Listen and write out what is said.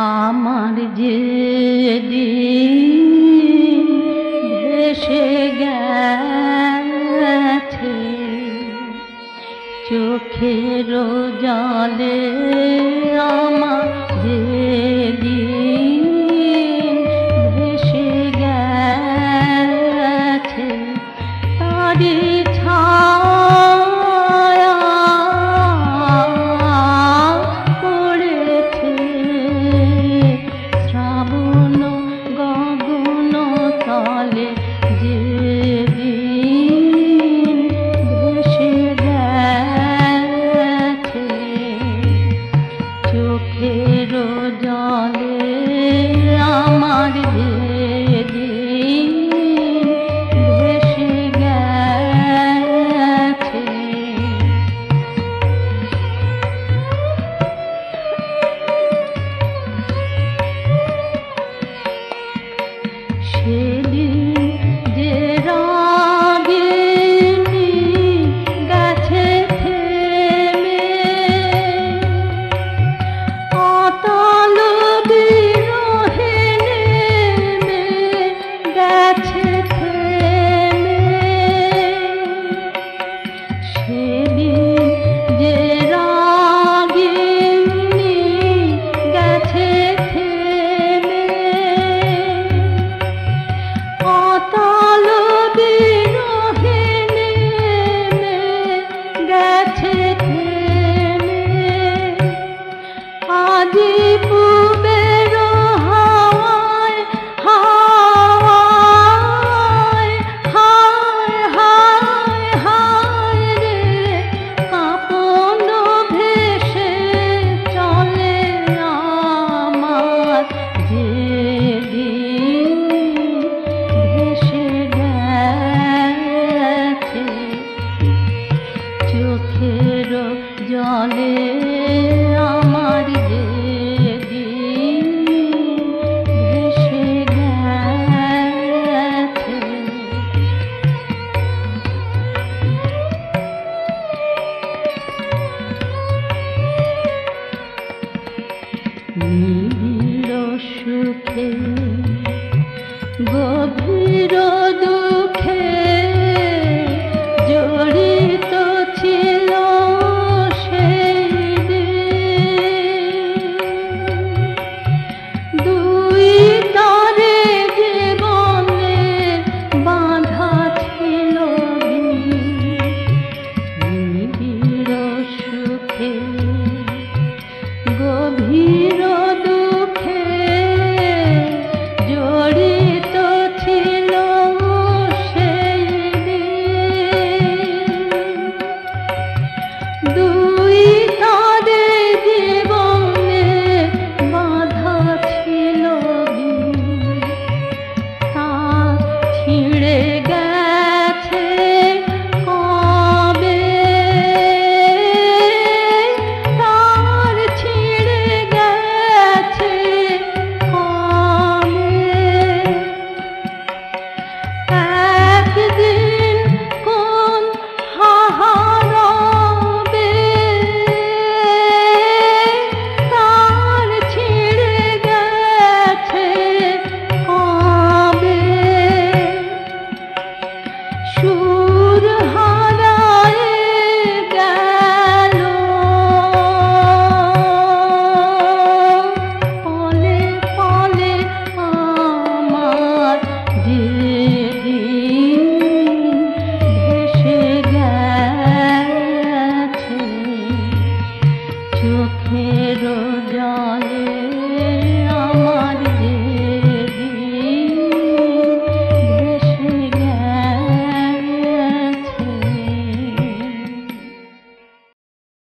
আমার যেদিন ভেসে গেছে চোখের জলে, আমার যেদিন ভেসে গেছে তারি ছায়া পড়েছে শ্রাবণ গগন তলে, যেদিন ভেসে গেছে চোখের জলে, আমার যেদিন ভেসে গেছে। সেদিন যে রাগিনী গেছে থেমে, অতল বিরহে নেমে গেছে থেমে। সেদিন যে রাগিনী গেছে থেমে, অতল বিরহে নেমে গেছে থেমে। আজি পূবের হাওয়ায় হাওয়ায় হায় হায় হায় রে, আপন ভেসে চলে আমার যেদিন ভেসে গেছে চোখের জলে, আমার যেদিন ভেসে গেছে। নিবিড় সুখে গভীর দুঃখে জড়িত ছিল সেই দিন। দুই তারে জীবনের বাঁধা ছিল দিন। নিবিড় সুখে গভীর দুঃখে জড়িত ছিল সেই দিন। দুই তারে জীবনে বাঁধা ছিল দিন, তা ছিঁড়ে গেছে কবে, তার ছিঁড়ে গেছে কবে। একদিন কোন হাহারবে, তার ছিঁড়ে গেছে কবে। সুর হারায়ে গেল পলে পলে, আমার যেদিন ভেসে গেছে চোখের জলে।